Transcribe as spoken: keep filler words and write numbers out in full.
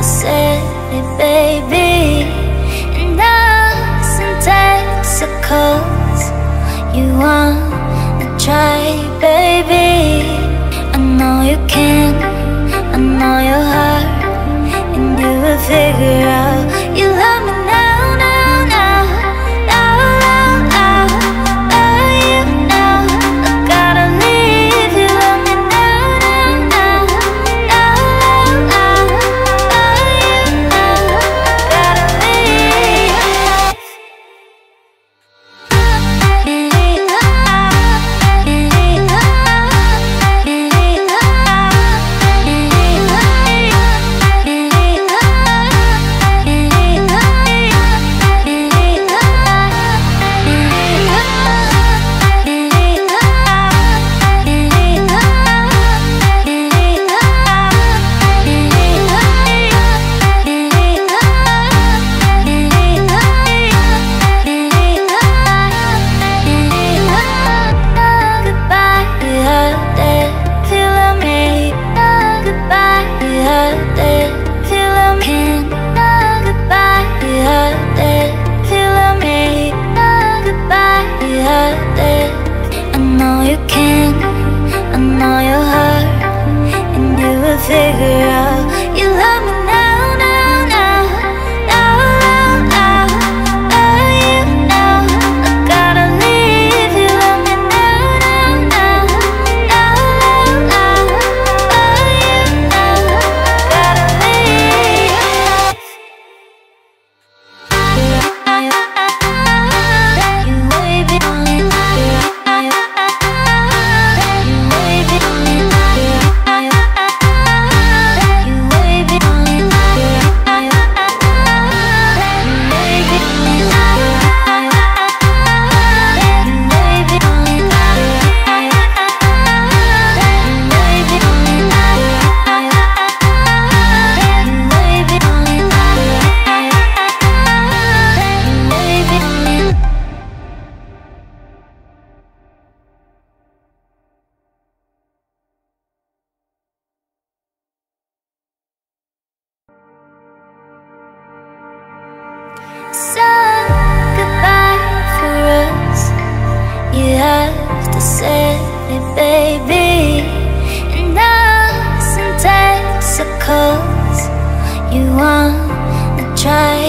said it, baby. And us in Texas, you wanna try, baby. I know you can, I know your heart, and you will figure out you love me now, now, now, now, now, now. Love you now, I gotta leave you. Love me now, now, now, now, now, now. Love you now, gotta leave. Figure out you love me now, now, now, now, now, now. Love you now, I gotta leave you. Love me now, now, now, now, now, now. Love you now, gotta leave. You waving on me, you waving on me. So goodbye for us. You have to say it, baby. And us in Texas, you wanna try.